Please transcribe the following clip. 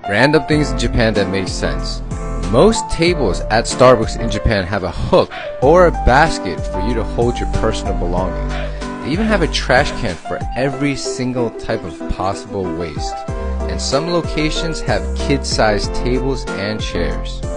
Random things in Japan that make sense. Most tables at Starbucks in Japan have a hook or a basket for you to hold your personal belongings. They even have a trash can for every single type of possible waste. And some locations have kid-sized tables and chairs.